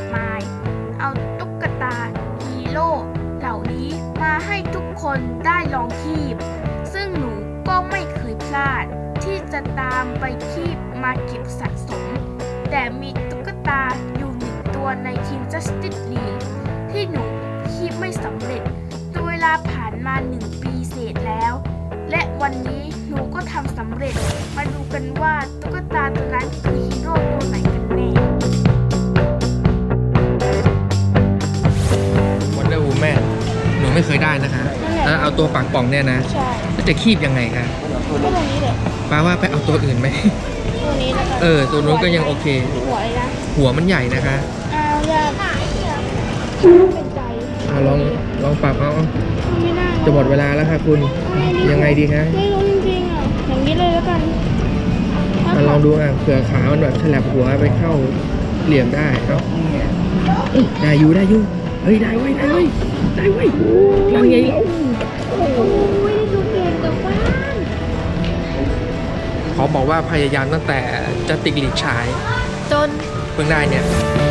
ากมายเอาตุ๊กตาฮีโร่เหล่านี้มาให้ทุกคนได้ลองคีบซึ่งหนูก็ไม่เคยพลาดที่จะตามไปคีบมาเก็บสะสมแต่มีตุ๊กตาอยู่หนึ่งตัวในทีม Justice League ที่หนูคีบไม่สำเร็จจนเวลาผ่านมา1 ปีเศษแล้วและวันนี้หนูก็ทำสำเร็จมาดูกันว่าตุ๊กตาตัวนั้นคือฮีโร่ตัวไหนกันแน่ Wonder Woman หนูไม่เคยได้นะคะถ้าเอาตัวปากป่องเนี่ยนะจะคีบยังไงคะก็ตรงนี้แหละป้าว่าไปเอาตัวอื่นไหมตัวนี้แล้วกันตัวนู้นก็ยังโอเคหัวเลยนะหัวมันใหญ่นะคะอยากเป็นใจลองปรับเอาไม่ได้จะหมดเวลาแล้วค่ะคุณยังไงดีคะไม่รู้จริงๆอย่างนี้เลยแล้วกันลองดูเผื่อขามันแบบฉลับหัวไปเข้าเหลี่ยมได้ครับได้อยู่เฮ้ยได้เว้ยนั่นไงเราดูเก่งกับบ้านขอบอกว่าพยายามตั้งแต่จะติกลีกชายจนเพิ่งได้เนี่ย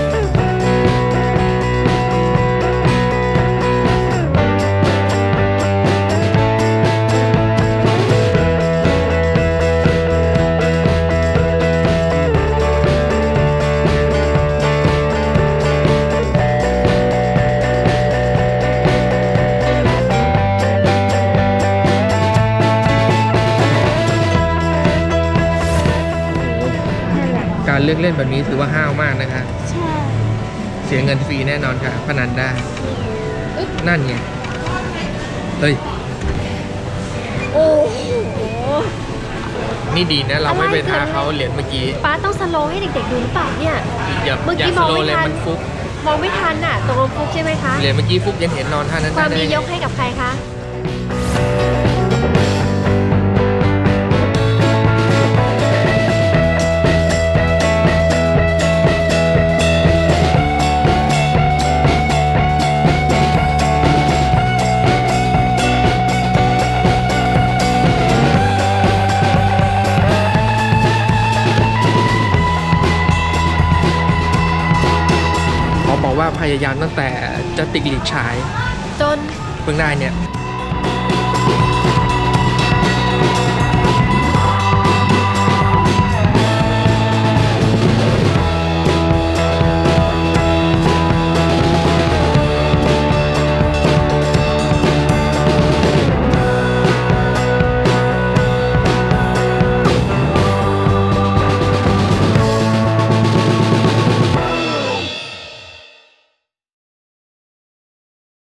การเลือกเล่นแบบนี้ถือว่าห้าวมากนะคะใช่เสียเงินฟรีแน่นอนค่ะพนันได้นั่นไงเฮ้ยโอ้โหนี่ดีนะเราไม่ไปท้าเขาเหรียญเมื่อกี้ป้าต้องสโลว์ให้เด็กๆดูหรือเปล่าเนี่ยเมื่อกี้มองไม่ทันมองไม่ทันน่ะตกลงฟุกใช่ไหมคะเหรียญเมื่อกี้ฟุกยังเห็นนอนท่านั้นความดียกให้กับใครคะบอกว่าพยายามตั้งแต่จะติกลีกชายจนเพิ่งได้เนี่ย